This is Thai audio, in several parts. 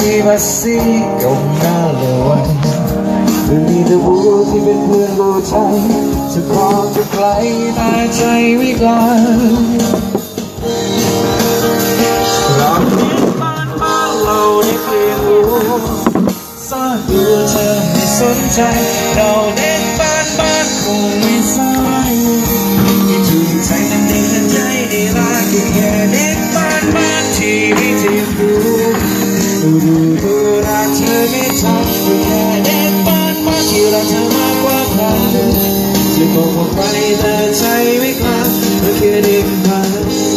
privacy ก็น่าเลยวันไม่มีแต่บัวที่เป็นเพื่อนรู้ใจจะพอจะไกลแต่ใจไม่กล้าเราเดินบ้านเราได้เปลี่ยนรู้ซ่อนตัวเธอไม่สนใจเราเดินบ้านคงไม่สายที่ถูกใจนั้นดีนั้นใจได้รักแค่เดินบ้านที่ไม่เจ็บรู้รักเธอไม่ทำแค่เดินบ้านที่รักเธอมากกว่าใครจะบอกว่าไปแต่ใจไม่กล้าเธอแค่เดินบ้าน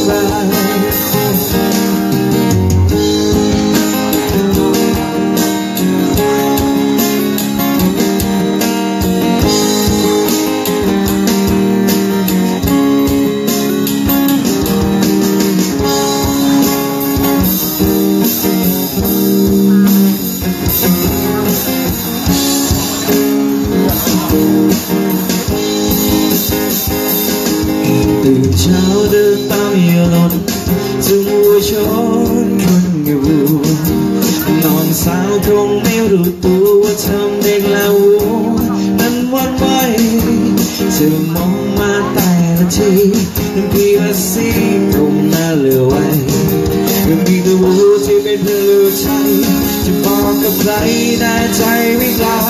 ตื่นเช้าเดินตามเหยื่อหล่นจึงวัวชนคนอยู่นอนสาวคงไม่รู้ตัวว่าทำเด็กแล้วนั้นวันไหวเธอมองมาแต่ละทีนั้นพี่ว่าสิคงน่าเหลือไว้ยังมีตัววัวที่เป็นเพื่อนรู้ใจจะบอกกับใครได้ใจไม่กล้า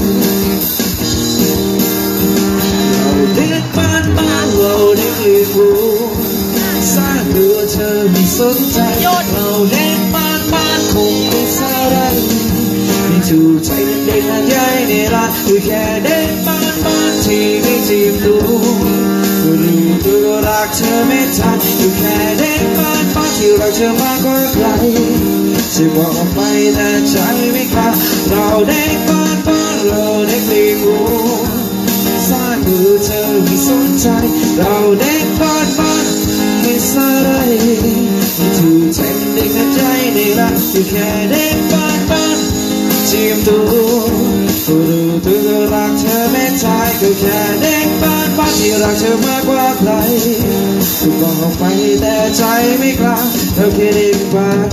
เดินบ้านเราได้เรียนรู้สร้างตัวเธอไม่สนใจเราเดินบ้านคงไม่สาระที่ถูกใจนั้นเด็กนั้นใหญ่ในรักคือแค่เดินบ้านที่ไม่จีบตัวรู้ตัวรักเธอไม่ทันคือแค่เดินบ้านที่รักเธอมากกว่าใครจะบอกไปแต่ใจไม่กล้าเราเดินบ้านเราได้เรียนรู้สร้างตัวเธอไม่สนใจเราเด็กบ้านไม่สาระไม่ถูกใจเด็กนั้นใจในรักที่แค่เด็กบ้านจีบตัวรู้ตัวรักเธอไม่ทายก็แค่เด็กบ้านที่รักเธอมากกว่าใครถูกบอกออกไปแต่ใจไม่กล้าเราแค่เด็กบ้าน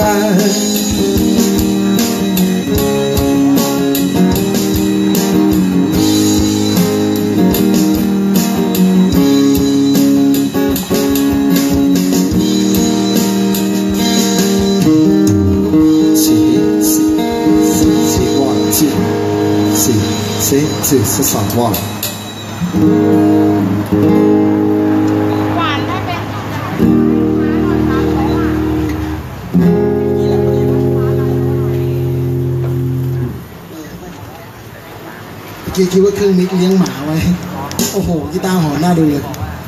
是3万หวานได้ไหมคิดว่าเครื่องมิกเลี้ยงหมาไว้โอ้โหกีตาร์หอนน่าดูเลย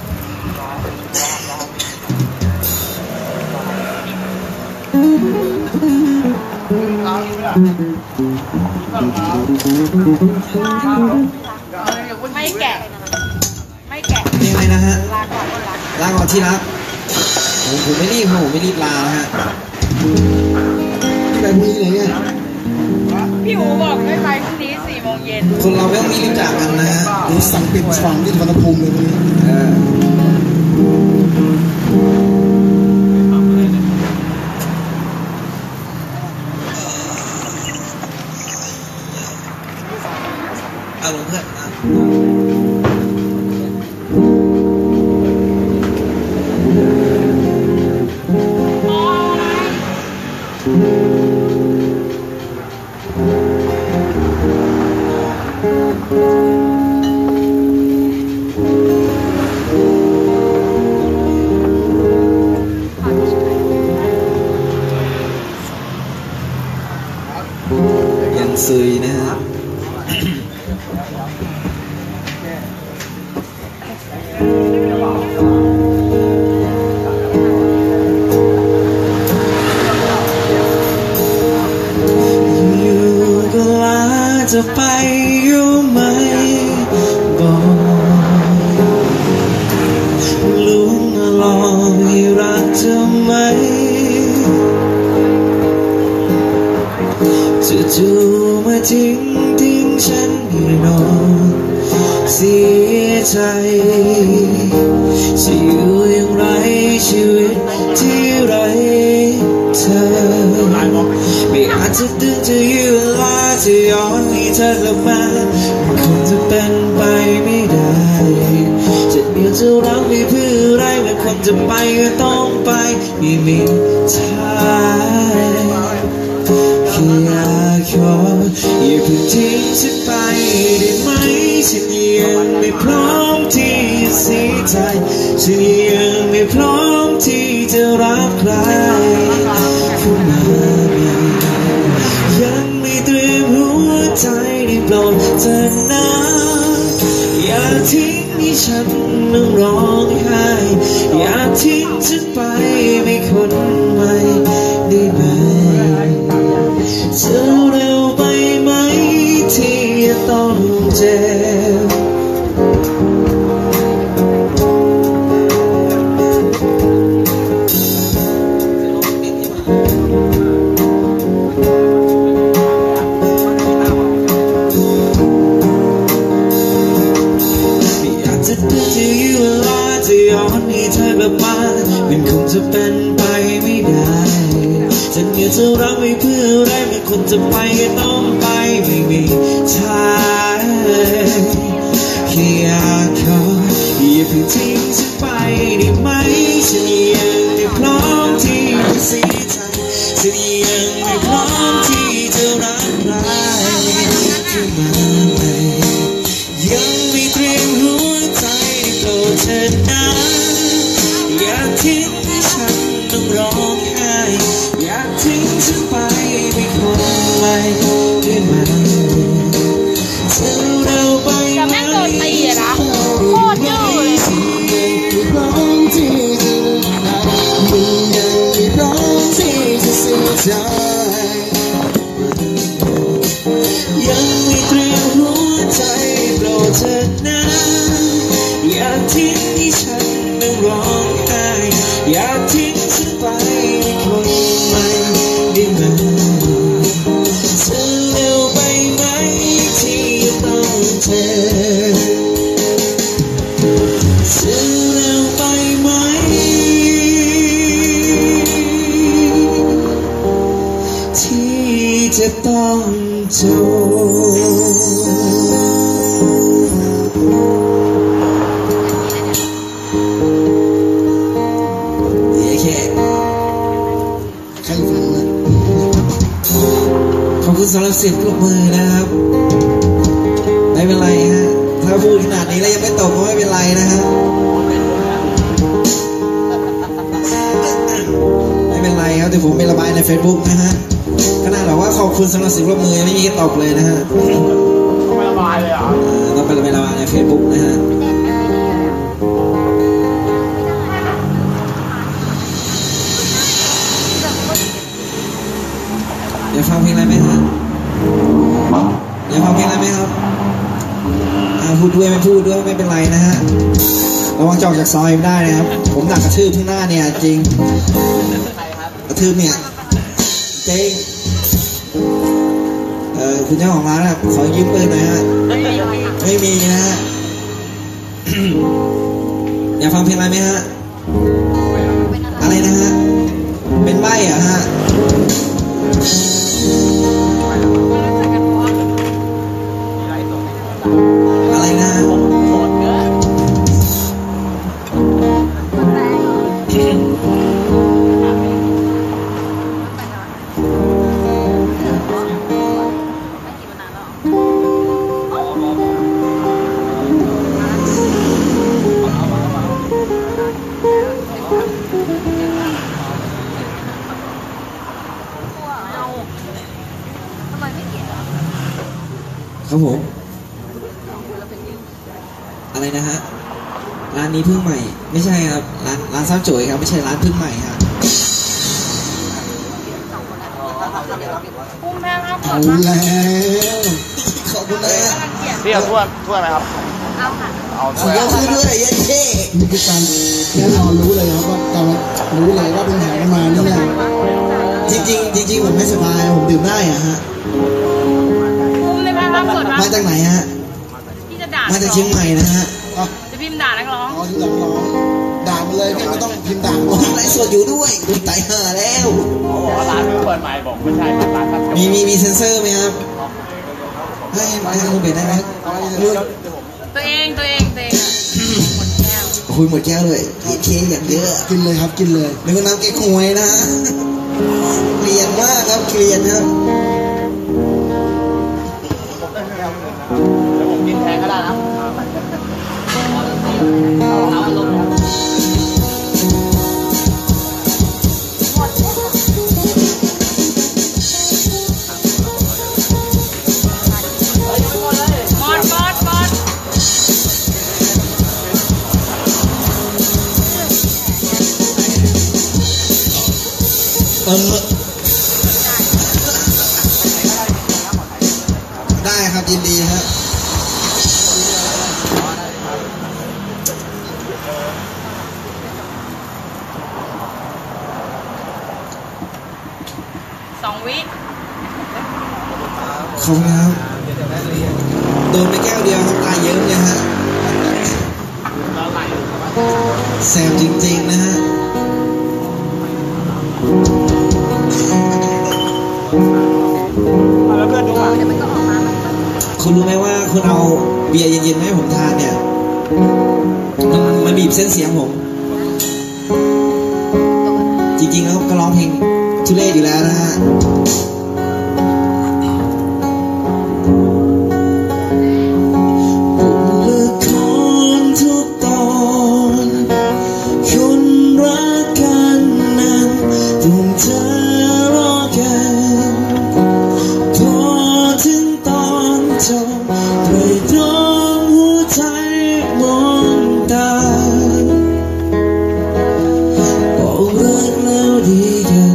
ไม่แกะยังไงนะฮะลาก่อนที่รักผมไม่รีบผมไม่รีบลานะฮะแบบนี้เลยไงพี่อูบอกไม่ไปพรุ่งนี้4 โมงเย็นคนเราไม่ต้องรีบจากกันนะฮะดูสั่งปิดฝั่งที่สุวรรณภูมิเลยวันนี้ลงเพื่อนยังซุยนะฮะจะไปอยู่ไหมบอกลุงลองให้รักเธอไหมจู่ๆมาทิ้งฉันให้นอนเสียใจจะอยู่อย่างไรชีวิตที่ไรเธอไม่อาจากจะดึงจะยื้อเวลาจะย้อนให้เธอกลับมามันคงจะเป็นไปไม่ได้จะเดียวจะรักไม่เพื่ออะไรมันคงจะไปก็ต้องไปไม่มีทางแค่อยากขออย่าเพิ่งทิ้งฉันไปได้ไหมฉันยังไม่พร้อมที่จะเสียใจฉันยังไม่พร้อมที่จะรักใครเข้ามายังไม่เตรียมหัวใจได้โปรดเธอนะอย่าทิ้งให้ฉันต้องร้องไห้อย่าทิ้งฉันไปไม่คนใหม่ได้ไหมจะเร็วไปไหมที่จะต้องเจ็บจะดึงจะยื้อเวลาจะย้อนให้เธอกลับมามันคงจะเป็นไปไม่ได้จะเหนื่อยจะรักไม่เพื่ออะไรมันคงจะไปก็ต้องไปไม่มีทางแค่อยากขออย่าเพิ่งทิ้งฉันไปได้ไหมฉันยังไม่พร้อมที่จะเสียใจฉันยังไม่พร้อมที่จะรักใครขึ้นมาใหม่ยังไม่เตรียมหัวใจโปรดเธอนะอย่าทิ้งให้ฉันต้องร้องไห้อย่าทิ้งฉันไปไม่คนใหม่ได้ไหมเธอเร็วไปไหมโคตรยืดเลยพร้อมที่จะยังไม่พร้อมที่จะเสียใจยังไม่เตรียมหัวใจโปรดเธอนะอย่าทิ้งให้ฉันต้องร้องไห้อย่าทิ้งฉันไปให้คนใหม่ได้ไหมเธอเร็วไปไหมที่จะต้องเจ็บเธอเร็วไปไหมที่จะต้องจขอบคุณสำหรับเสียงปรบมือนะครับไม่เป็นไรฮะถ้าพูดขนาดนี้แล้วยังไม่ตกก็ไม่เป็นไรนะฮะไม่เป็นไรครับเดี๋ยวผมไประบายใน Facebook นะฮะขนาดแบบว่าขอบคุณสำหรับเสียงปรบมือไม่มีตกเลยนะฮะต้องไประบายเลยเหรอต้องไประบายใน Facebook นะฮะอยากฟังเพลงอะไรไหมฮะอยากฟังเพลงอะไรไหมครับพูดด้วยไม่พูดด้วยไม่เป็นไรนะฮะระวังจอกจากซอยไม่ได้นะครับผมดักกระทืบข้างหน้าเนี่ยจริงกระทืบเนี่ยจริงคุณเจ้าของร้านขอยืมปืนหน่อยฮะไม่มีนะฮะอยากฟังเพลงอะไรไหมฮะอะไรนะฮะเป็นใบ้เหรอฮะอะไรนะครับผมอะไรนะฮะร้านนี้เพิ่งใหม่ไม่ใช่ครับร้านซ้ำโจยครับไม่ใช่ร้านเพิ่งใหม่ครับกุ้งแม่ครับเอาแล้วขอบคุณนะพี่เอาถ้วยไหมครับเอาค่ะเอาถ้วยด้วยเย้เท่นี่คือการแน่นอนรู้เลยครับว่าเรารู้เลยว่าเป็นแผนมานี่เนี่ยจริงผมไม่สบายผมดื่มได้อะฮะกุ้งได้ไหมครับสดมาจากไหนฮะพี่จะด่ามาจากเชียงใหม่นะฮะจะพิมพ์ด่านักร้องที่นักร้องดด่ามันเลยไม่ต้องพิมพ์ด่าโอ้ยไลฟ์สดอยู่ด้วยอุ๊ยตายห่าแล้วเขาบอกว่าร้านเพิ่งเปิดใหม่บอกไม่ใช่ครับร้านครับมีเซ็นเซอร์ไหมครับให้คุณเบนได้ไหมตัวเองอ่ะหมดแก้วคุยหมดแก้วเลยเคอย่างเยอะกินเลยครับกินเลยนึกว่าน้ำเก๊กฮวยนะเกลียนมากครับเกลียนครับเดี๋ยวผมกินแทนก็ได้นะบอดได้ครับยินดีครับ 2 วิขอบคุณครับโดนไปแก้วเดียวครับตายเยิ้มเลยฮะแสบจริงๆนะฮะแล้วเพื่อนดูอ่ะเดี๋ยวมันก็ออกมาคุณรู้ไหมว่าคุณเอาเบียร์เย็นๆมาให้ผมทานเนี่ยมันบีบเส้นเสียงผมจริงๆแล้วก็ร้องเพลงทุเรศอยู่แล้วนะฮะละครทุกตอนคนรักกันนั้นต้องเธอรอกันพอถึงตอนจบเลยตรงหัวใจมองตาบอกรักแล้วดีกัน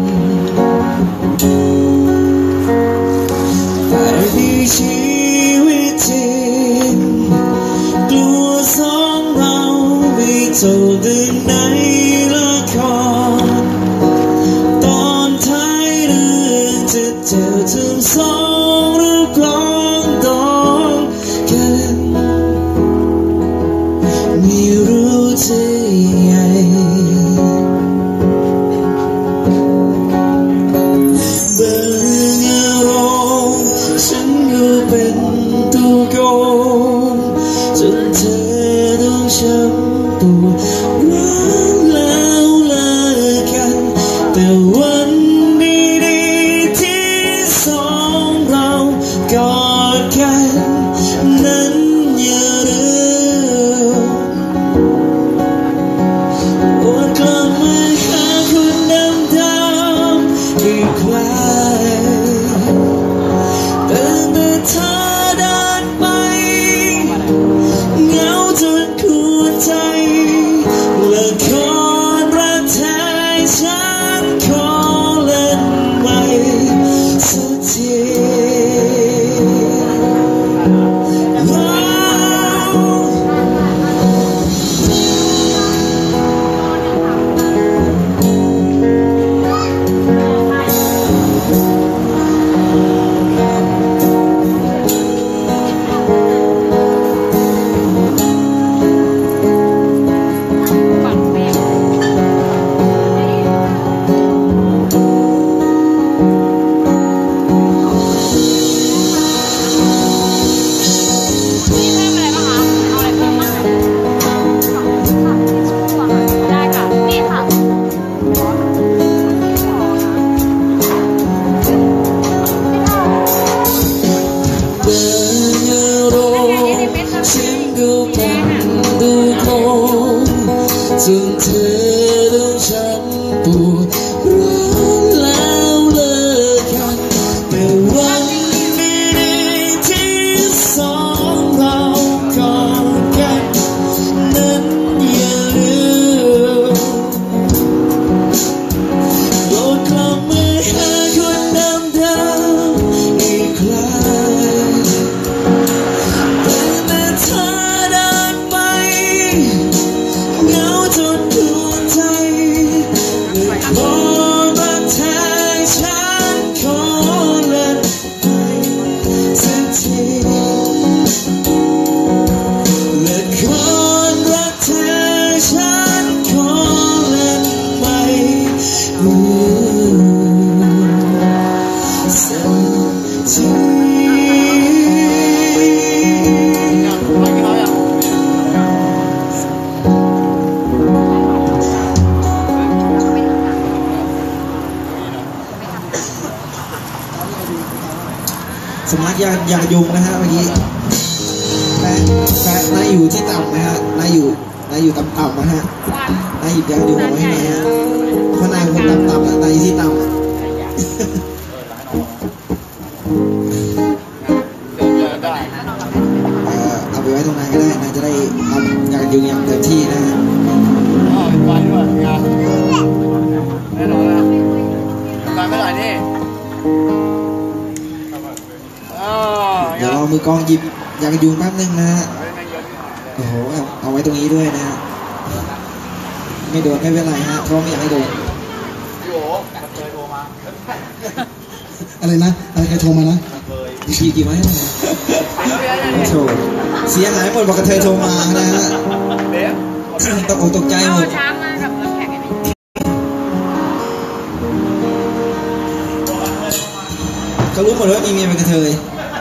แต่ในชีวิตจริงกลัวสองเราไม่จบดึงในละครตอนท้ายเรื่องจะเจอทั้งสองหรือกลองดองกันไม่รู้จะยังไงบางอารมณ์ฉันก็เป็นตัวโกงจนเธอต้องช้ำตัวรักแล้วเลิกกันแต่วันดีๆที่สองเรากอดกันนั้นอย่าลืมวนกลับมาหาคนเดิมๆอีกครั้งแต่เมื่อเธอเดินไปเหงาจนหัวใจละครรักแท้ฉันขอเล่นใหม่สักทีสมาร์ทอยากยุงนะฮะเมื่อกี้แปะนายอยู่ที่ต่ำนะฮะนายอยู่ต่ำๆนะฮะนายหยิบยางยุงเอาไว้ให้นายฮะเพราะนายเป็นคนต่ำๆนะนายอยู่ที่ต่ำเอาไปไว้ตรงนั้นก็ได้นายจะได้ทำยางยุงอย่างเต็มที่นะฮะไปด้วยงานแน่นอนนะไปไม่ไหวนี่เดี๋ยวรอมือกองหยิบยางยุงแป๊บนึงนะฮะโอ้โหเอาไว้ตรงนี้ด้วยนะฮะไม่โดนไม่เป็นไรฮะเพราะไม่อยากให้โดนอะไรนะอะไรใครโทรมานะกี่ไว้โถเสียหายหมดบอกกระเทยโทรมานะฮะตกอกตกใจหมดช้างมากับน้ำแข็งอันนี้เขารู้หมดว่ามีเมียเป็นกระเทย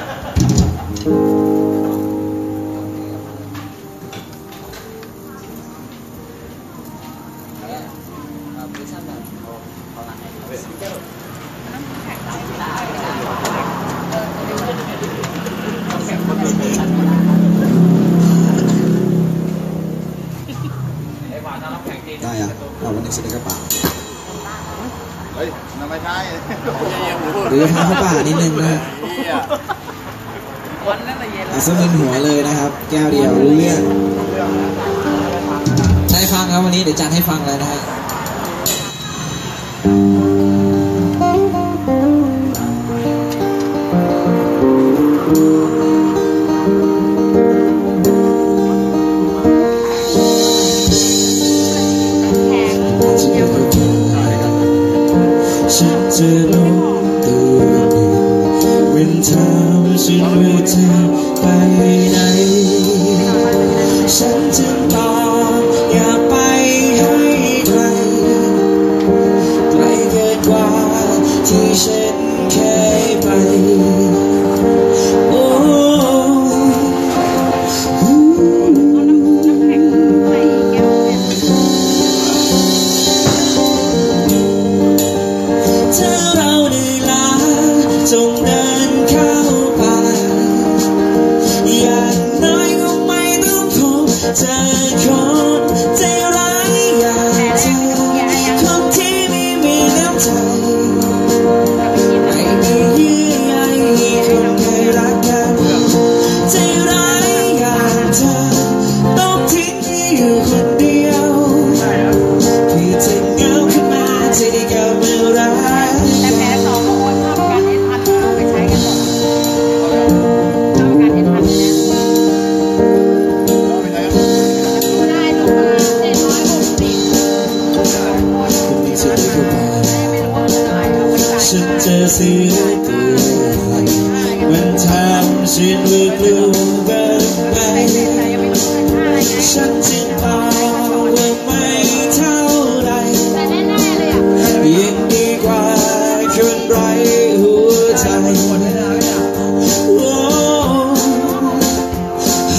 ได้อะเอาวันนี้เสร็จกระเป๋าเฮ้ยน้ำไม่ใช่หรือจะพาเข้าป่านิดนึงนะฮะเอาซะมึนหัวเลยนะครับแก้วเดียวรู้เรื่องได้ฟังครับวันนี้เดี๋ยวจัดให้ฟังเลยนะฮะฉันจะรู้ตัวเว้นเธอฉันรู้เธอไปไหนฉันจึงบอกอย่าไปให้ไกลไกลเกินกว่าที่ฉันเคยไปโอ้จงเดินเข้าป่าอย่างน้อยก็ไม่ต้องพบเจอคนใจร้ายอย่างเธอคนที่ไม่มีน้ำใจไม่มีเยื่อใยคนเคยรักกันใจร้ายอย่างเธอต้องทิ้งให้อยู่คนเดียวคือจะเหงาขึ้นมาจะได้กลับมารักแต่แพ้สองคนทำกันเอ็นพันเอาไปใช้กันหมดทำกันเอ็นพันเนี่ยได้ลงมา760 คุณมีสิทธิ์เข้าไปฉันจะเสียตัวมันทำฉันเลือกลืมเกินไปฉันจึงบอกว่าไม่เท่าไรยิ่งดีกว่าคนไร้หัวใจโอ้โห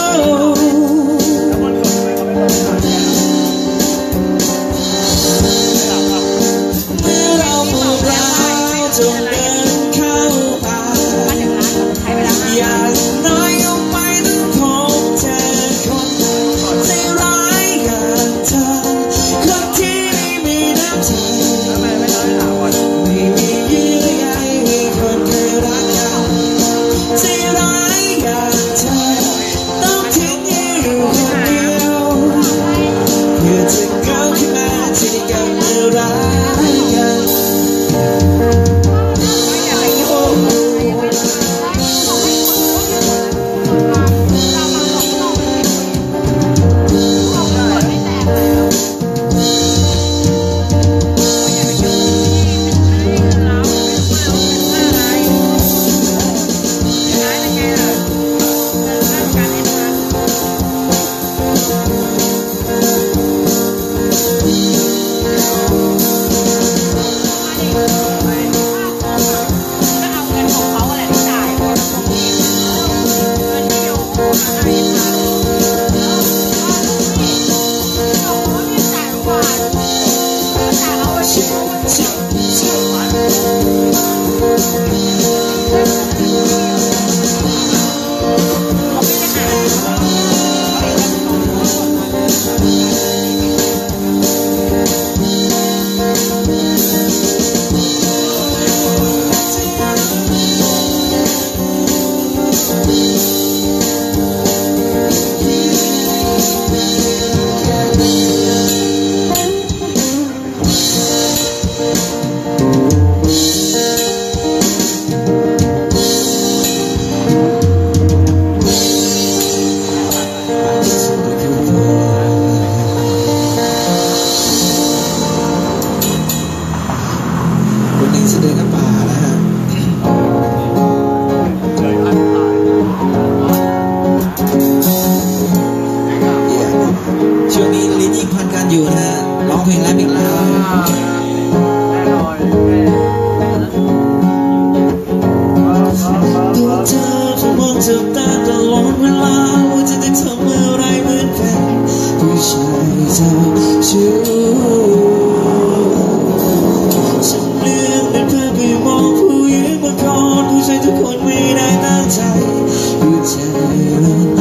เมื่อเราปวดร้าวจงเดินเข้าป่าอย่างน้อยก็ไม่ต้องพบเจอคนใจร้ายอย่างเธอคนที่ไม่มีน้ำใจไม่มีเยื่อใยให้คนเคยรักกันช่วงนี้ลิ้นยิ่งพันกันอยู่นะฮะร้องเพลงแรปอีกแล้วตัวเธอจะมองจับตาตลอดเวลาว่าจะได้ทำอะไรเหมือนกันผู้ชายเจ้าชู้ฉันเลือกแต่เธอไปมองผู้หญิงมาก่อนผู้ชายทุกคนไม่ได้ตั้งใจผู้ชายรัก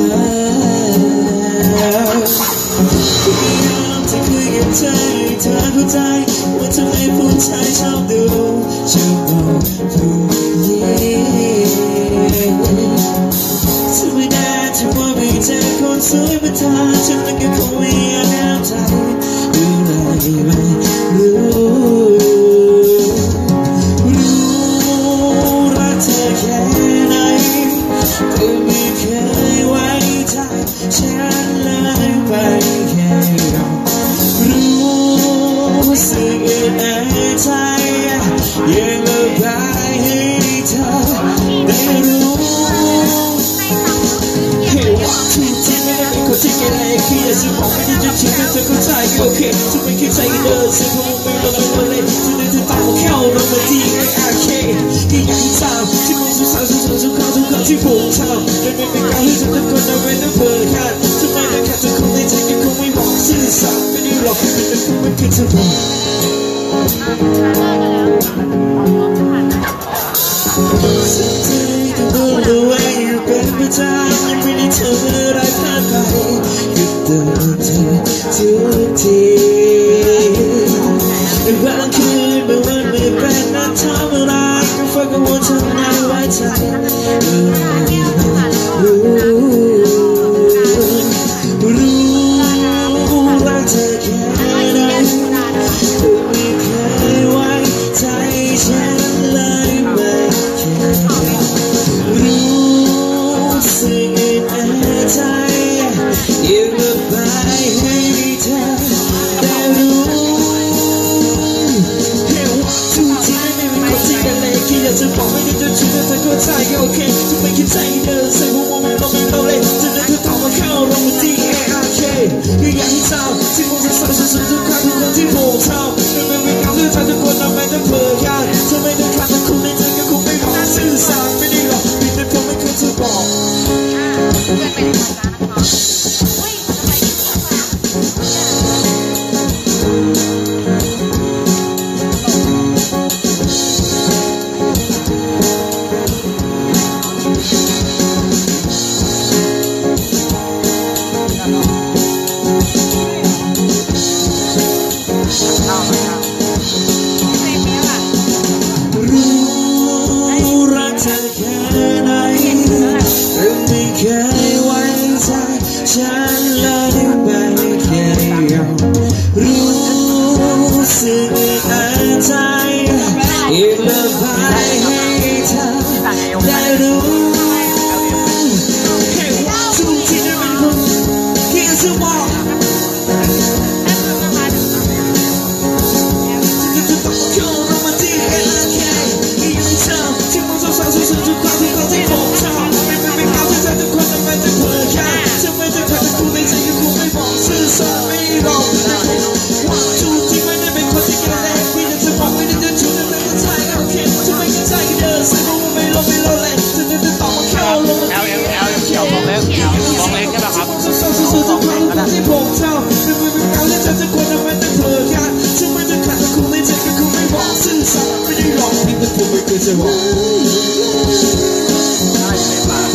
พยายามจะคุยกับเธอให้เธอเข้าใจว่าทำไมผู้ชายชอบดูชอบบอกผู้หญิงธรรมดาที่ว่าไม่เจอคนสวยมาทาฉันนั้นก็คงไม่อยากห้ามใจรู้ไหมไม่รู้รักเธอแค่ไหนแต่ไม่เคยไว้ใจฉันเลยไปแค่เรารู้สึกอึดอัดใจยังระบายให้เธอได้รู้แค่ว่าทุกทีไม่ได้เป็นคนที่เกเรขี้อยากจะบอกไม่ได้จะชินแต่เธอเข้าใจก็โอเคจะไม่คิดใจกันเลยซึ่งคงไม่ละเลยจะได้เธอตามมาเข้าเรามาดีไม่โอเคที่อยากให้ทำที่มันสุดท้ายสุดทุกครั้งที่ผมทำไม่เป็นการที่จะตะโกนเอาไว้ต้องเปิดค่ะทำไมแต่แค่จะคงในใจก็คงไม่บอกสื่อสารไม่ได้หรอกแต่คงไม่คิดจะบอกสุดท้ายต้องรู้เลยว่าอยู่เป็นประจำยังไม่ได้ทำอะไรพลาดไปก็เตือนเธอทุกทีบางคืนบางวันไม่เป็นนักทำอะไรก็ฟังกังวลทำงานไว้ใจรู้รักเธอแค่ไหนไม่เคยไว้ใจฉันเลยไม่เคยรู้สึกอึดอัดใจยังระบายให้เธอได้รู้ทุกทีไม่เป็นคนที่กันเลยคิดอยากจะบอกไม่ได้จะชินแต่เธอเข้าใจก็โอเคจะไม่คิดใจเดินใส่หัวมันไม่ต้องเลยจะเดินเธอถามมาเข้าเรามาดีARKก็อยากให้ทำที่ผมจะสร้างสุดทุกครั้งทุกคนที่ผมทำไม่เป็นการเลือกทางทุกคนทำไมต้องเผยกันทำไมต้องขาดแต่คุณไม่เจอก็คงไม่บอกสื่อสารไม่ได้หรอกมีแต่ผมไม่เคยจะบอกรักเธอแค่ไหนแต่ไม่เคยไว้ใจฉันเลยไม่เคยยอมรู้สึกอัดใจอีกระบายให้เธอได้รู้แค่ว่าทุกทีได้เป็นคนที่จะบอกทุกครั้งที่เขาที่ผมชอบไม่เป็นการที่เธอทุกคนทำไมจะเผยแค่ทำไมจะขาดแต่คุณในใจก็คงไม่บอกสื่อสารไม่หรอกว่าทุกที่ไม่ได้เป็นคนที่เกเรพี่จะบอกไม่ได้จะชูแต่เธอก็ใจโอเคทำไมก็ใจก็เดินใส่หัวไม่ลงเลยจะบอกได้อยู่ในป่า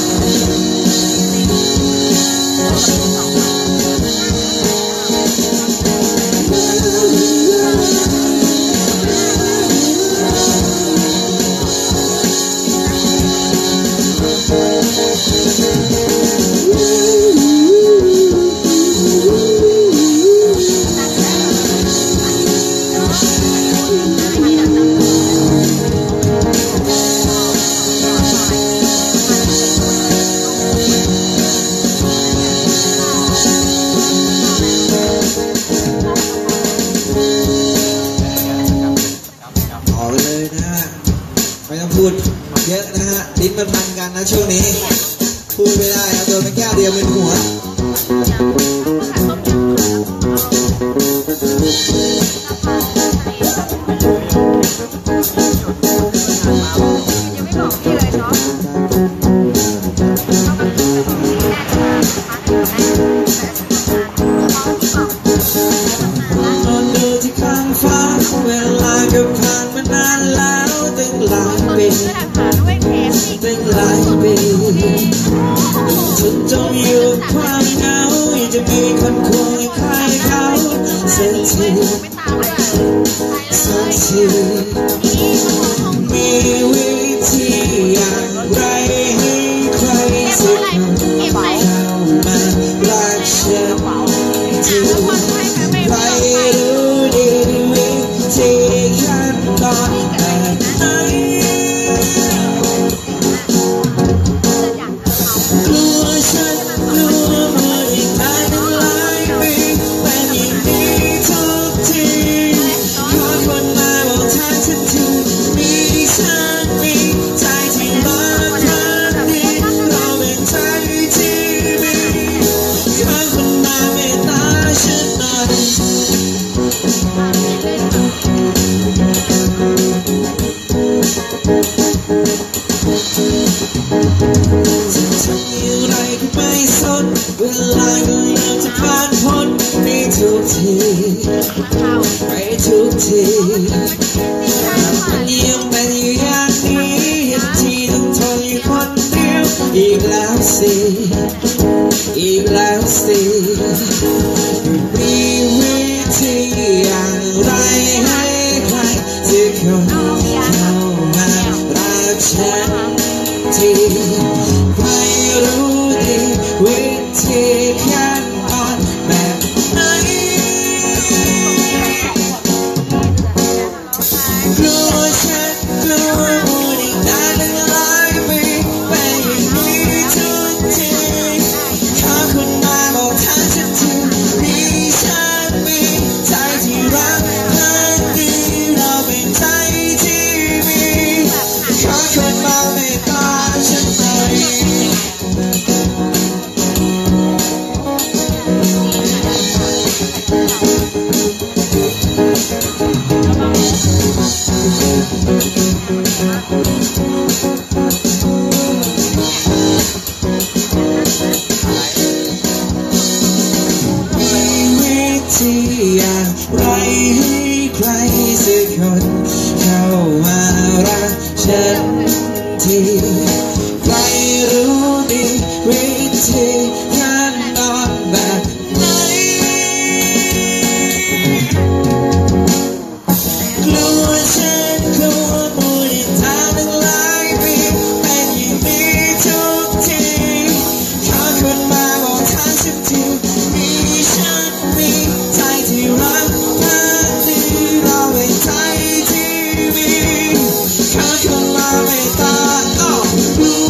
ต่อไปเลยนะฮะไม่ต้องพูดเยอะนะฮะลิ้นมันพันกันนะช่วงนี้พูดไม่ได้ครับโดนไปแก้วเดียวเป็นหัวยังไม่บอกพี่เลยเนาะนอนดูที่ข้างฟ้าเวลาก็ผ่านมานานแล้วตั้งหลายปีตั้งหลายปีฉันจมอยู่ความเหงาอยากจะมีคนคุยใครเขาสักทีสักทีมีวิธีอย่างไรให้ใครสักคนเข้ามารักฉันทีใครรู้ดีวิธีขั้นตอนแบบไหนกลัวฉันกลัวมืออีกนานตั้งหลายปีเป็นอย่างนี้ทุกทีขอคนมาบอกทางฉันทีมีฉันมีใจที่รักพันนี้เราเป็นใจที่มีขอคนมาเมตตาฉันหน่อยจะทำอย่างไรก็ไม่สนเวลาก็เริ่มจะผ่านพ้นไปทุกทีไปทุกทีมันยังเป็นอยู่อย่างนี้ที่ต้องทนอยู่คนเดียวอีกแล้วสิอีกแล้วสิมีวิธีอย่างไรให้ใครสักคนเข้ามารักฉันทีใครรู้ดีวิธีขั้นตอนแบบไหนกลัวฉันกลัวพูดอีกนานตั้งหลายปีเป็นอย่างนี้ทุกทีขอคุณมาบอกทางฉันทีมีฉันมีใจที่รักพันดีเราเป็นใจที่มีขอคนมาเมตตาฉันหน่อยมีวิธีอย่างไรให้ใครสักคนเข้ามารักฉันทีใครรู้ดีวิธีขั้นตอนแบบไหนกลัวฉันกลัวพูดอีกทางตั้งหลายปีเป็นอย่างนี้ทุกทีขอคนมาบอกทางฉันทีมีฉันมีใจที่รักพันดีเราเป็นใจที่มีขอคนมาเมตตา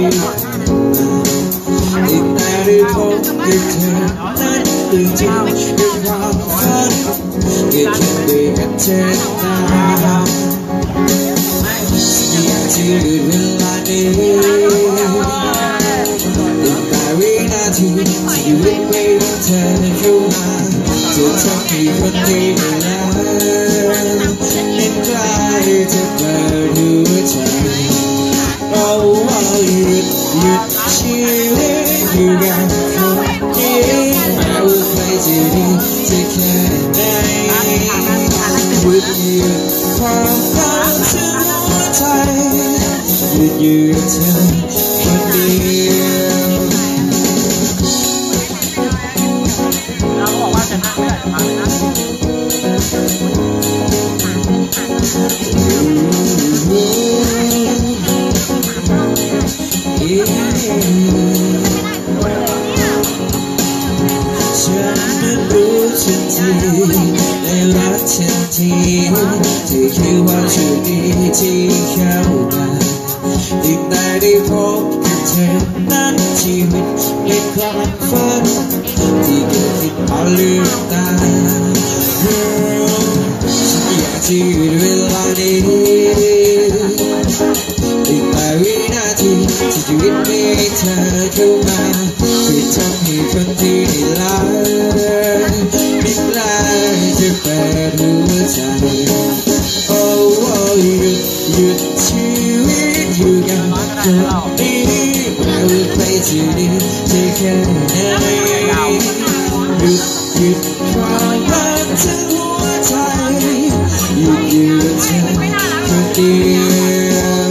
อีกแต่ได้พบกับเธอนั้นคือจริงเป็นความฝันเกิดขึ้นด้วยกันเธอนาอยากจะหยุดเวลานี้อีกแต่วินาทีที่อยู่ใกล้เธอเข้ามาเธอทำให้คนดีได้แล้วเห็นใครจะเปิดหัวใจเราว่าหยุดชีวิตอยู่กับคนนี้แม้ว่าใครจะดีจะแค่ไหนหยุดความรักถึงหัวใจหยุดอยู่กับเธอคนเดียวเราบอกว่าจะนั่งไม่ได้มาเลยนะฉันนั้นรู้ทันทีได้รักทันทีที่คิดว่าโชคดีที่เข้ามาอีกแต่ได้พบกับเธอนั้นชีวิตเป็นความฝันที่เกิดขึ้นพอลืมตาฉันอยากจะหยุดเวลานี้อีกแต่วินาทีที่ชีวิตมีเธอเข้ามาคือทำให้คนที่ได้รักไม่กล้าจะเปิดหัวใจโอ้หยุดชีวิตอยู่กับคนนี้แม้ว่าใครจะดีจะแค่ไหนหยุดความรักทั้งหัวใจหยุดอยู่กับเธอคนเดียว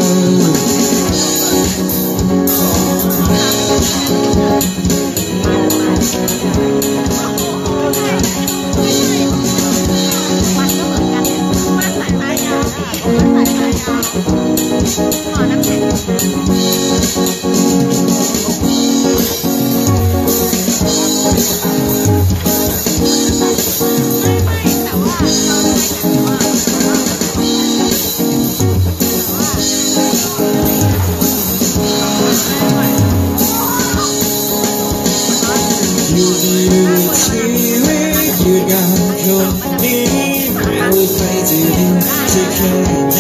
ชีวิตอยู่กับคนนี้แม้ว่าใครจะดีจะแค่ไหน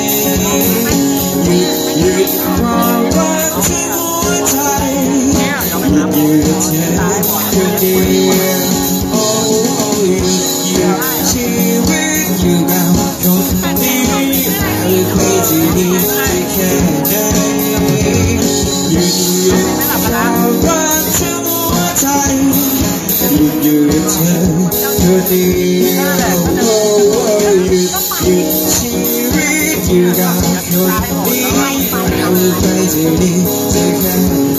หยุดความรักที่หัวใจหยุดอยู่กับเธอคนเดียวโอ้หยุดชีวิตอยู่กับคนนี้แม้ว่าใครจะดีจะแค่ไหนหยุดความรักที่หัวใจหยุดอยู่กับเธอคนเดียวหยุดชีวิตอยู่กับคนนี้แม้ว่าใครจะดีจะแค่ไหน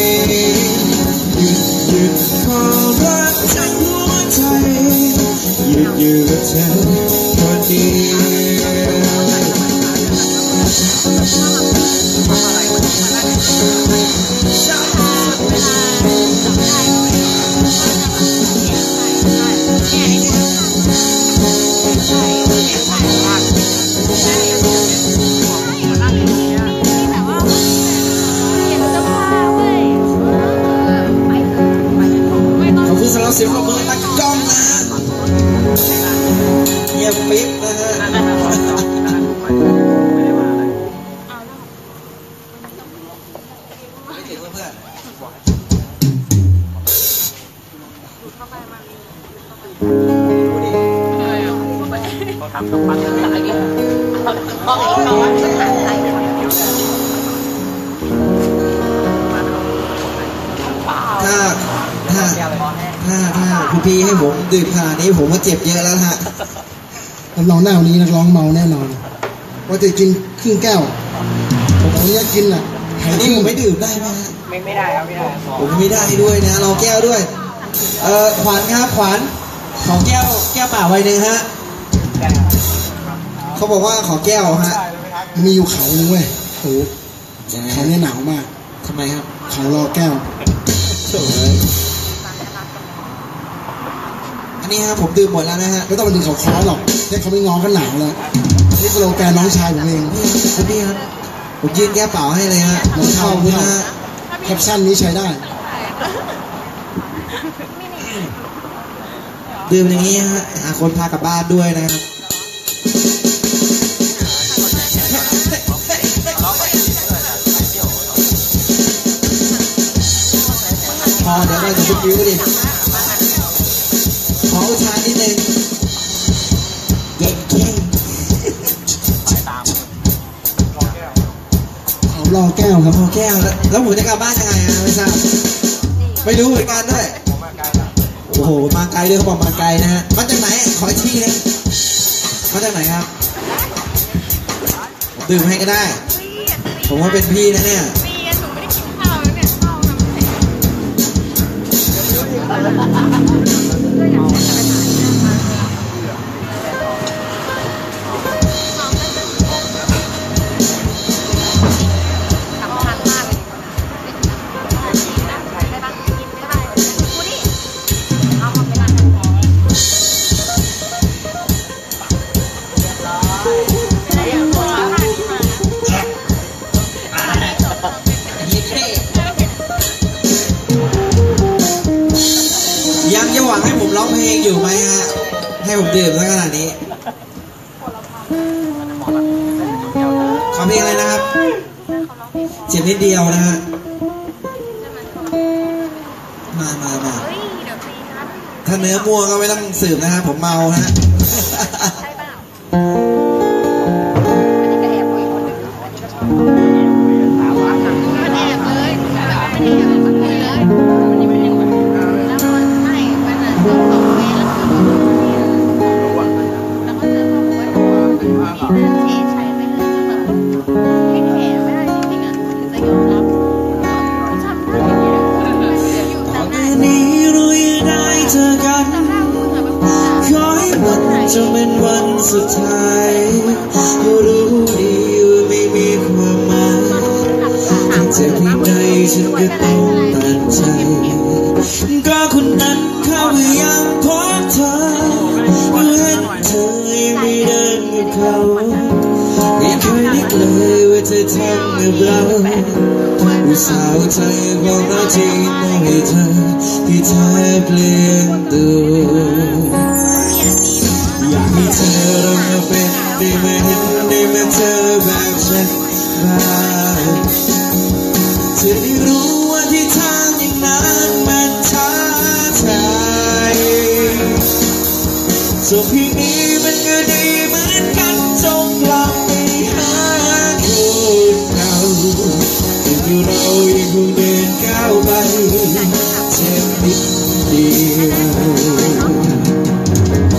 หยุดความรักจากหัวใจหยุดอยู่กับเธอคนเดีเสียงปรบมือตะกล้องนะเงียบปิ๊บนะฮะไม่ถึงเพื่อนเขาทำกับมันอะไรกันเขาเองเขาถ้าพี่ให้ผมดื่มขนาดนี้ผมก็เจ็บเยอะแล้วฮะรับรองหน้าวันนี้นักร้องเมาแน่นอนว่าจะกินครึ่งแก้วผมเอาเนี้ยกินอ่ะอันนี้ผมไม่ดื่มได้ไหมฮะไม่ได้ครับไม่ได้ผมไม่ได้ด้วยนะรอแก้วด้วยขวัญครับขวัญขอแก้วเปล่าไว้หนึ่งฮะเขาบอกว่าขอแก้วฮะมีอยู่เขาหนึ่งเว้ยโอ้เขาเนี่ยหนาวมากทำไมครับเขารอแก้วอันนี้ฮะผมดื่มหมดแล้วนะฮะไม่ต้องไปดึงเขาคอหรอกเนี่ยเขาไม่ง้อกันหนาวแล้วนี่สโลแกนน้องชายผมเองพี่ครับผมยื่นแก้วเปล่าให้เลยฮะมันเข้าขอบคุณนะฮะแคปชั่นนี้ใช้ได้ดื่มอย่างนี้ฮะหาคนพากลับบ้านด้วยนะครับพอเดี๋ยวเราจะไปบิ้วดิขออุทานนิดนึงเก่งเอารอแก้วครับพอแก้วแล้วผมจะกลับบ้านยังไงฮะไม่ทราบไม่รู้เหมือนกันด้วยโอ้โหมาไกลด้วยเขาบอกมาไกลนะฮะมาจากไหนขออีกทีนึงมาจากไหนครับดื่มให้ก็ได้ผมว่าเป็นพี่นะเนี่ยปีหนูไม่ได้กินข้าวแล้วเนี่ยข้าวทำให้สำคัญมากเลยได้บ้างกินได้บ้างกูดิเอาไปบ้างยังจะหวังให้ผมร้องเพลงอยู่ไหมฮะให้ผมดื่มซะขนาดนี้ขอเพลงอะไรนะครับเจ็บนิดเดียวนะฮะมาเฮ้ยเดี๋ยวตีครับถ้าเนื้อม่วงก็ไม่ต้องสืบนะฮะผมเมาฮะใช่เปล่าอันนี้ก็แอบคุยคนหนึ่งอันนี้ก็ชอบมันแอบเลยแบบว่าไม่ได้แอบมันคุยเลยอันนี้ไม่ได้คุยแล้วมันไม่มันอ่ะซื้อของเวแล้วแล้วก็ซื้อของเวที่ใช้ไปเรื่อยแบบให้แถมไม่ได้จริงๆอ่ะถึงจะยอมรับจำได้อยู่ต่อจำไปได้นี้เรายังได้เจอกันจำได้พูดเหมือนแบบขอให้วันจะเป็นวันสุดท้ายก็รู้ดีว่าไม่มีความหมายถ้าเจอเพียงใดฉันก็ต้องตัดใจก็คนนั้นเขาก็ยังพบเธอเมื่อเห็นเธอยังไม่เดินกับเขาไม่เคยนึกเลยว่าเธอทำกับเราอุตส่าห์ใจบอกเราจริงมองให้เธอที่เธอเปลี่ยนตัวอยากให้เธอเรามาเป็นได้มาเห็นได้มาเจอแบบฉันบ้างเธอได้รู้ว่าที่ทางอย่างนั้นมันท้าทายส่วนพี่นี้มันก็ดีเหมือนกันจงกลับไปหาคนเก่าแต่เรายังคงเดินก้าวไปเจ็บนิดเดียว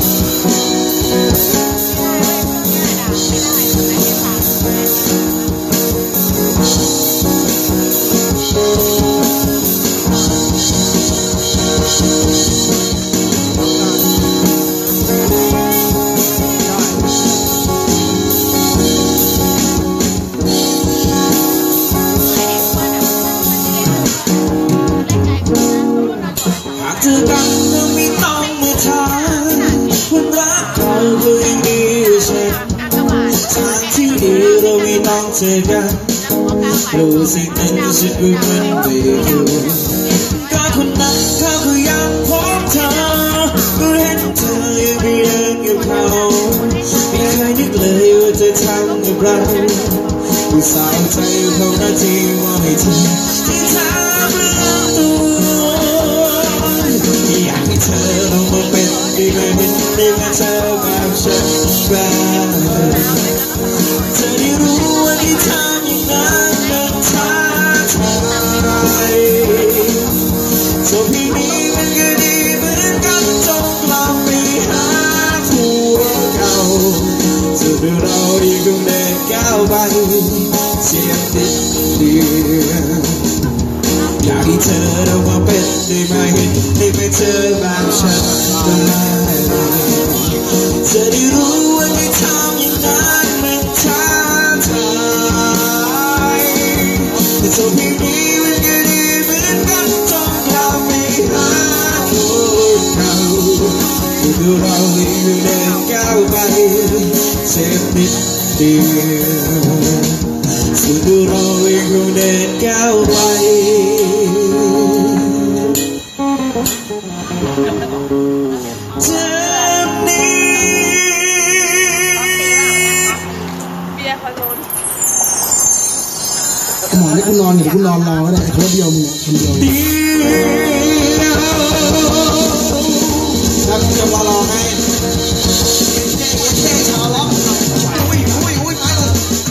หากเธอกันเธอไม่ต้องมาถามคนรักเขาก็ยังดีกว่าฉันทางที่ดีเราไม่ต้องเจอกันรู้สิ่งนั้นฉันก็มันไม่รู้ก็คนนั้นเขาก็ยังพบเธอก็เห็นเธอยังไม่เดินกับเขาไม่เคยนึกเลยว่าจะทำกับเราอุตส่าห์ใจเขาหน้าที่ว่าให้เธอที่ทำเรื่องตัวอยากให้เธอลองมาเป็นได้มาเห็นได้มาเจอแบบฉันบ้างเธอได้รู้ว่าที่ทำอย่างนั้นมันท้าทายส่วนพี่นี้มันก็ดีเหมือนกันจงกลับไปหาผัวเก่าส่วนเรายังคงเดินก้าวไปเสียนิดเดียวอยากให้เธอเรามาเป็นได้มาเห็นได้มาเจอแบบฉันบ้างเธอได้รู้ว่าที่ทำอย่างนั้นมันท้าทายแต่ส่วนพี่นี้มันก็ดีเหมือนกันจงกลับไปหาคนเก่าคือเรายังคงเดินก้าวไปเสียนิดเดียวสุดเรายังคงเดินก้าวไปเจ็บนี้หมอนี่คุณนอนอยู่คุณนอนรอก็ได้คนเดียวมึงคนเดียวถ้าคุณจะมารอให้ชาวล็อกอุ้ยไม้เลย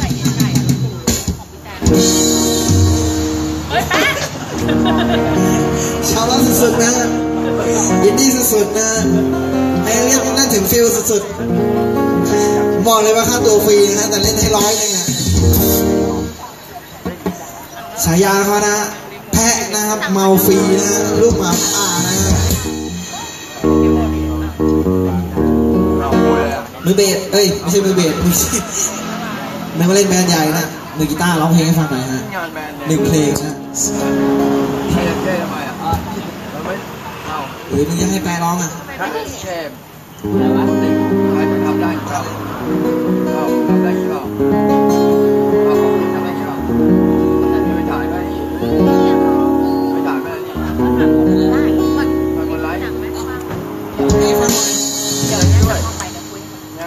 ชาวล็อกสุดๆนะยินดีสุดๆนะให้เรียกนั่นถึงฟิลสุดๆบอกเลยว่าค่าตัวฟรีนะแต่เล่นให้100เลยอ่ะฉายาเขานะแพะนะครับเมาฟรีนะลูกหมาป่านะมือเบสเอ้ยไม่ใช่มือเบสไม่มาเล่นแบนด์ใหญ่นะมือกีตาร์ร้องเพลงให้ฟังหน่อยฮะ1 เพลงนะใครจะแก้ทำไมอ่ะเราไม่เอาหรือมึงจะให้แปลร้องอ่ะแช่อะไรวะใครมันทำได้เปล่าเอาทำได้เปล่าเอาทำได้เปล่าไม่ถ่ายไม่ไม่ถ่ายไม่นี่มันคนไลฟ์ให้ฟังหน่อยด้วยนะ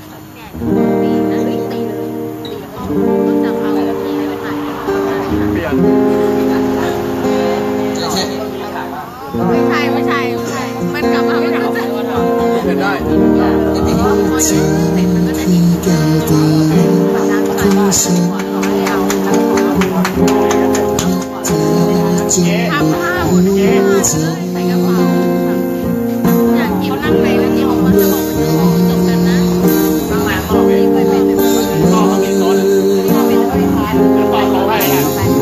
เปลี่ยนไม่ใช่มันกลับมาไม่รู้จะเปลี่ยนได้ทำข้าวใส่กระเป๋าอยากกินนั่งไปแล้วที่ออกมาจะบอกมันจะบอกจบกันนะบางหลายบอกไม่เคยเป็นพ่อเขาเป็นต้นพ่อเป็นต้นพ่อเขาไปแล้ว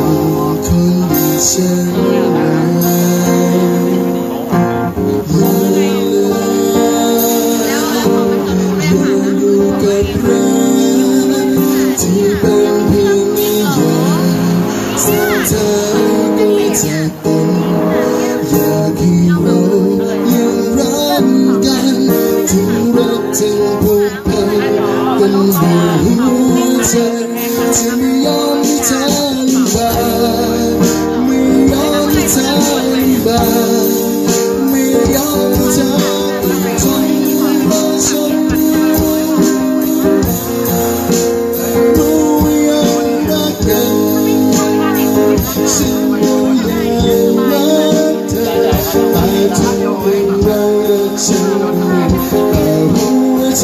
จะไม่ยอมให้เธอลำบากไม่ยอมให้เธอลำบากไม่ยอมให้เธอต้องทนรอฉันรู้ว่ายังรักกันฉันยังรักเธอแต่ทุกวันเรารักฉันแต่หัวใจ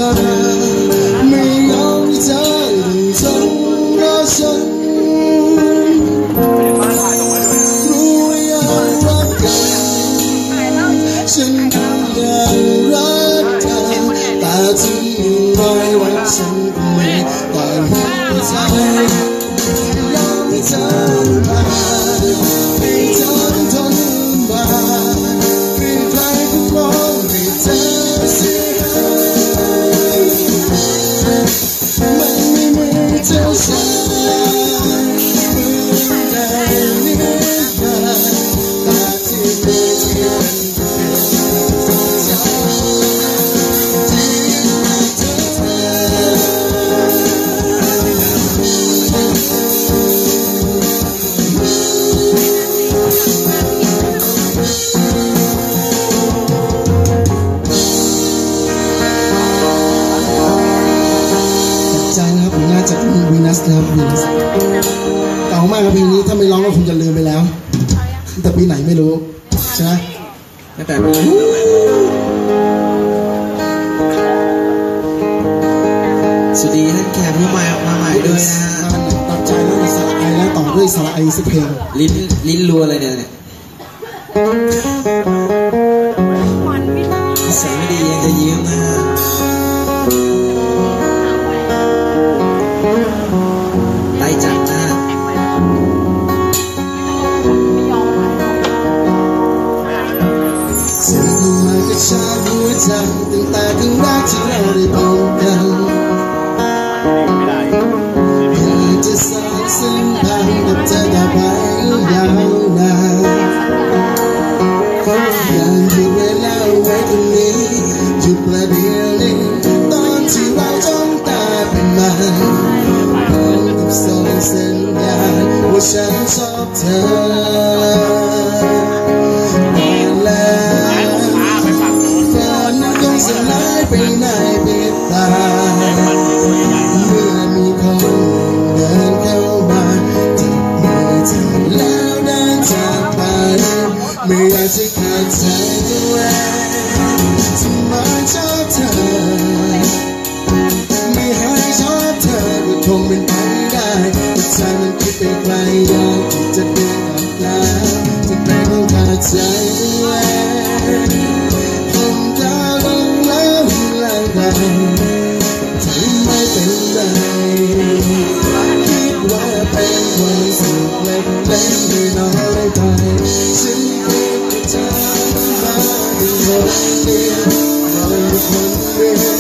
ไม่ยอมให้เธอต้องทนรอฉันรู้ว่ายังรักกันฉันก็ยังรักเธอแต่ที่ยังรอยไว้ฉันก็ไม่แต่ให้เธอยอมให้เธอมาให้เธอทนมาเป็นใครก็มองให้เธอเสียมันไม่เหมือนเธอใช่เหมือนในนิยายแต่ที่ไม่เที่ยงจากวีนัสนะครับวีนัสเก่ามากครับเพลงนี้ถ้าไม่ร้องก็คงจะลืมไปแล้วแต่ปีไหนไม่รู้ใช่ไหมแต่สวัสดีท่านแขกผู้มาใหม่ด้วยนะตัดใจแล้วมีสระไอแล้วต่อด้วยสระไอสักเพลงลิ้นรัวอะไรเนี่ยนิสัยไม่ดียังจะยิ้มนะไล่จับหน้าเธอเข้ามากระชากหัวใจตั้งแต่ครั้งแรกที่เราได้พบกันอยากจะสานสัมพันธ์กับเธอต่อไปยาวนานอยากหยุดเวลาไว้ตรงนี้หยุดประเดี๋ยวนี้ตอนที่เราจ้องตาเป็นมันส่งสัญญาณว่าฉันชอบเธอแล้วฝันนั้นคงสลายไปในพริบตาเมื่อมีคนเดินเข้ามาจับมือเธอแล้วเดินจากไปไม่อยากจะขาดใจตัวเองที่มาชอบเธอไม่ให้ชอบเธอก็คงเป็นไปได้แต่ใจมันคิดไปไกลอยากที่จะเดินกลับแล้วจะไปต้องขาดใจด้วยผมจะลงแล้วล่างกันจะไม่เป็นไรคิดว่าเป็นความสุขเล็กๆน้อยๆไปฉันเก็บเธอมาเป็นคนเดียวคนเดียว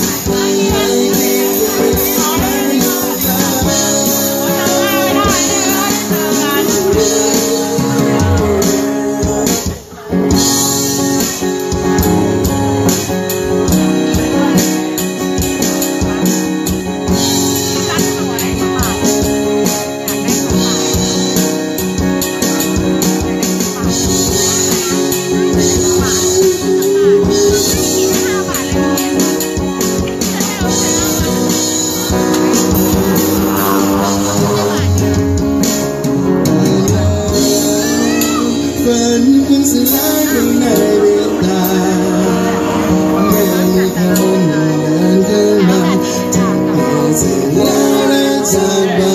ฝันคงสลายไปในเวลาเมื่อมีคนเดินเข้ามาจับมือเธอแล้วเดินจากไป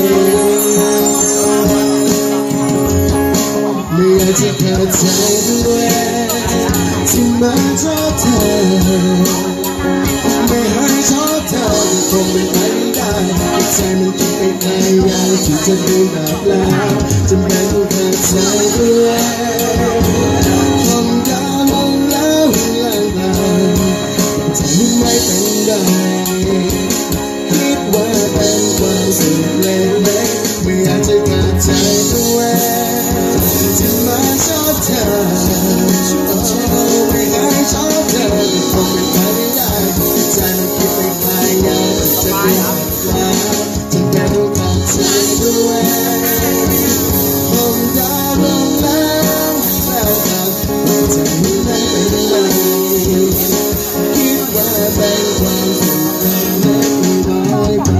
ไม่อยากจะขาดใจด้วยที่มาชอบเธอไม่ให้ชอบเธอก็คงเป็นไปไม่ได้ใจมันคิดไปไกลอยากที่จะเดินกลับแล้วจะไม่ต้องขาดใจด้วยผมจะลงแล้วล่างกันจะไม่เป็นไรคิดว่าเป็นความสุขเล็กๆไม่อยากจะขาดใจด้วยที่มาชอบเธอไม่ให้ชอบเธอคงเป็นไปไม่ได้ใจมันคิดไปไกลอยากจะเดินกลับแล้วจะไม่ต้องขาดใจด้วยผมจะลงแล้วกันจะไม่เป็นไรคิดว่าเป็นความสุขเล็กๆน้อยๆไป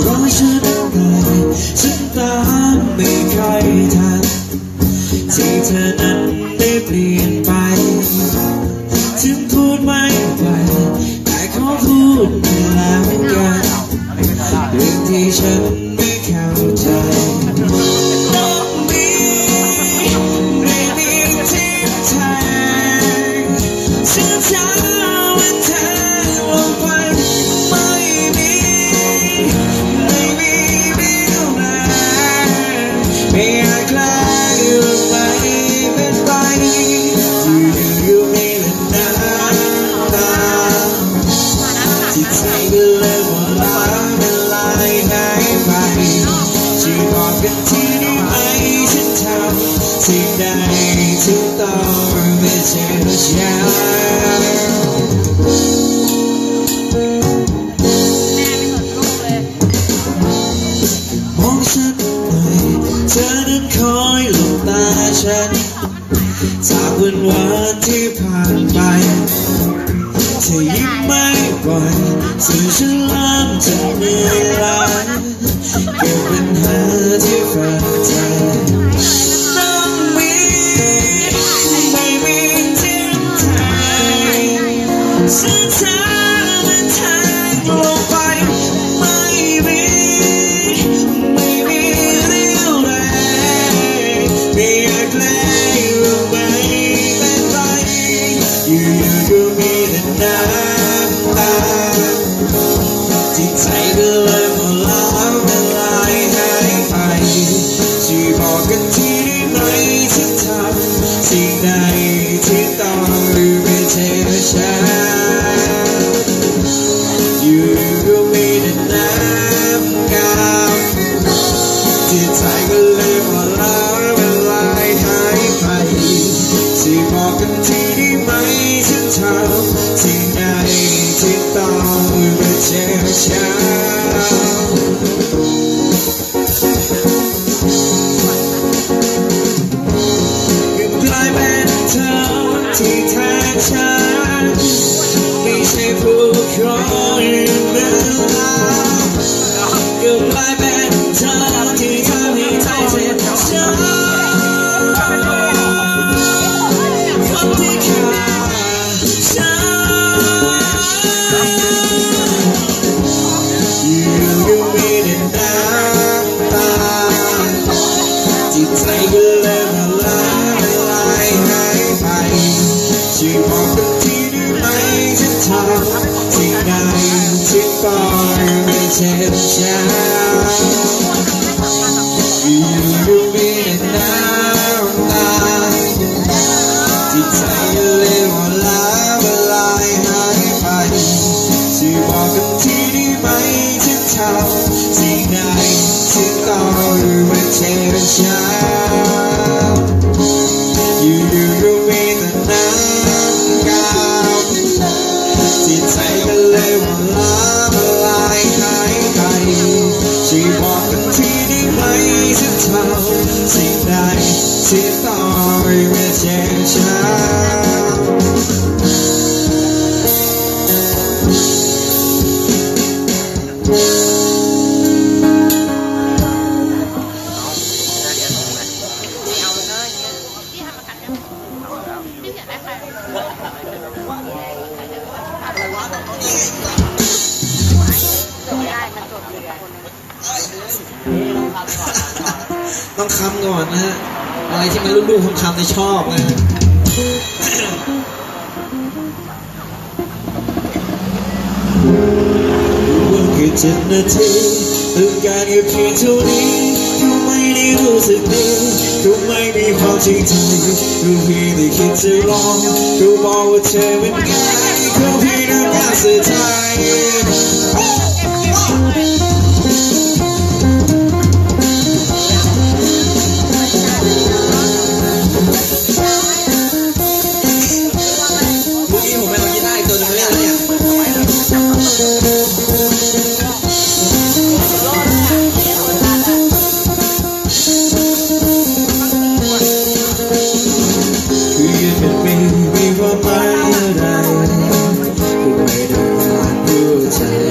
ราะฉันไงฉันตามไม่ค่อยทันที่เธอนั้นได้เปลี่ยนไปถึงพูดไม่ไหวแต่ขอพูดแล้วกันเรื่องที่ฉันไม่เข้าใจต้องมีไม่มีทิศทางฉันจะวันทางลงไปไม่มีเรี่ยวแรงไม่อาจกล้าอยู่ไม่เป็นไปอยู่ๆมีแต่น้ำตาจิตใจก็เลยหมดล้างละลายหายไปช่วยบอกกันทีได้ไหมฉันทำสิ่งใดถึงต้องไม่เจ็บช้ำมองฉันหน่อยเธอนั้นคอยหลบตาฉันจากวันที่ผ่านไปเธอยิ้มไม่บ่อยสื่อฉันเริ่มจะเหนื่อยล้าเก็บปัญหาที่ฝังใจต้องมีไม่มีทิศทางเส้นทางและทางลงไปไม่มีเรี่ยวแรงไม่อยากแลรู้ไหมเป็นไรอยู่ๆก็มีแต่น้ำตาจิตใจก็เลยหมดแล้วละลายหายไปช่วยบอกกันทีได้ไหมฉันทำสิ่งใดที่ต้องไม่เจ็บช้ำอยู่ๆก็มีแต่น้ำกำจิตใจก็เลยหมดแล้วละลายหายไปช่วยบอกกันทีได้ไหมฉันทำสิ่งใดที่ต้องไม่เจ็บช้ำกลายเป็นเธอที่แท้ฉันไม่ใช่ผู้ครองเมืองลากลายเป็นเธอที่ทำให้ใจเจ็บช้ำคนที่ฆ่าฉันอยู่ๆมีแต่น้ำตาจิตใจก็เลยละลายหายไปช่วยบอกกันทีได้ไหมฉันทำสิ่งใดที่ต้องไม่เจ็บช้ำอยู่ๆมีแต่น้ำตาจิตใจก็เลยหมดแล้วละลายหายไปช่วยบอกกันทีได้ไหมฉันทำสิ่งใดที่ต้องไม่เจ็บช้ำอยู่ๆก็มีแต่น้ำกำจิตใจก็เลยหมดแล้วละลายหายไปช่วยบอกกันทีได้ไหมฉันทำสิ่งใดที่ต้องไม่เจ็บช้ำต้องคำก่อนนะฮะอะไรที่มันรุ่นๆคำๆในชอบนะฮะว่าแค่7 นาทีต้องการแค่เพียงเท่านี้ก็ไม่ได้รู้สึกดีก็ไม่มีความจริงใจก็เพียงแต่คิดจะลองก็บอกว่าเธอเป็นไงก็เพียงแต่การเสียใจมีความหมายอะไรก็ไม่ได้พูดใจ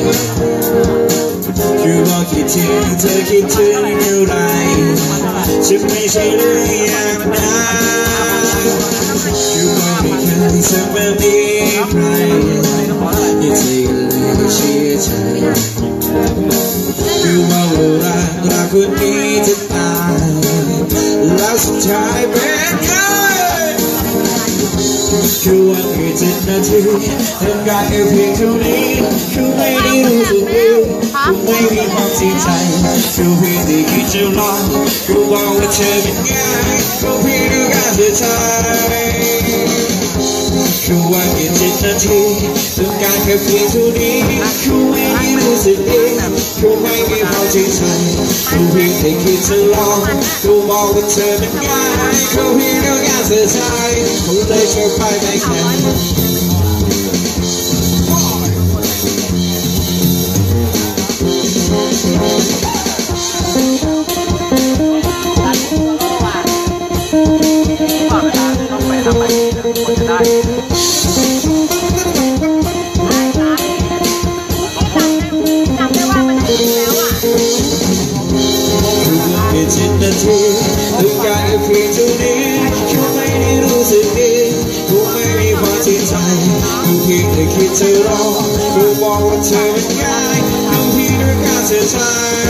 ที่เธอคิดถึงอะไรฉันไม่ใช่เรื่องอย่างนั้นคือว่าไม่เคยสักแบบนี้ใครที่เธอเลยเชื่อใจคือว่ารักคนนี้จะตายแล้วสุดท้ายเป็นไงคือว่าแค่7 นาทีทำการแค่เพียงเท่านี้คือไม่ได้รู้สึกดีคือไม่มีความจริงใจคือเพียงแต่คิดจะลองคือว่าเธอเป็นไงคือเพียงดูการเสียใจคือว่าแค่7 นาทีต้องการแค่เพียงเท่านี้คือไม่ได้รู้สึกดีคือไม่มีความจริงใจคือเพียงแต่คิดจะลองคือบอกว่าเธอเป็นไงคือเพียงดูการเสียใจเขาเลยช่วยไปไม่แข็ง7 นาทีต้องการแค่เพียงเท่านี้คือไม่ได้รู้สึกดีคือไม่มีความจริงใจคือเพียงแต่คิดจะรอคือบอกว่าเธอเป็นไงคือเพียงด้วยการเสียใจ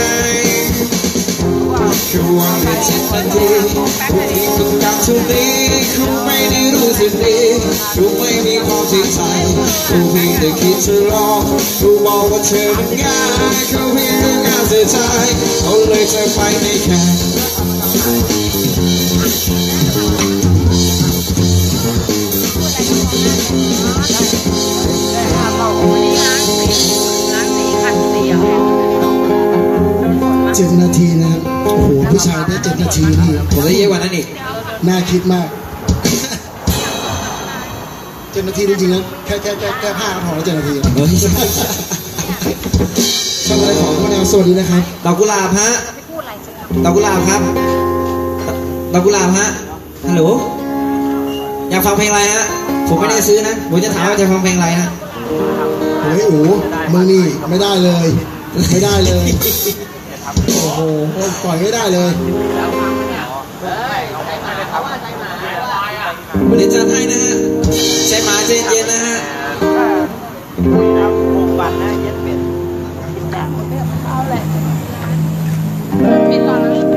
คือว่าแค่7 นาทีคือเพียงต้องการเท่านี้คือไม่ได้รู้สึกดีคือไม่มีความจริงใจคือเพียงแต่คิดจะรอคือบอกว่าเธอเป็นไงคือเพียงด้วยการเสียใจเขาเลยจะไปไม่แค่ 7 นาทีนะครับโอ้โหผู้ชายได้7 นาทีนี่ผมได้เยอะกว่านั้นอีกน่าคิดมาก 7 นาทีจริงๆนะแค่ผ้าก็พอแล้ว7 นาทีทำอะไรของคุณแนวสวัสดีนะครับดอกกุหลาบฮะดอกกุหลาบครับดอกกุหลาบฮะฮัลโหลอยากฟังเพลงอะไรฮะผมไม่ได้ซื้อนะผมจะถามว่าจะฟังเพลงอะไรฮะเฮ้ยโอ้มึงนี่ไม่ได้เลยไม่ได้เลยโอ้โหปล่อยไม่ได้เลยวันนี้จัดให้นะฮะใจหมาใจเย็นนะฮะปิดก่อนนะ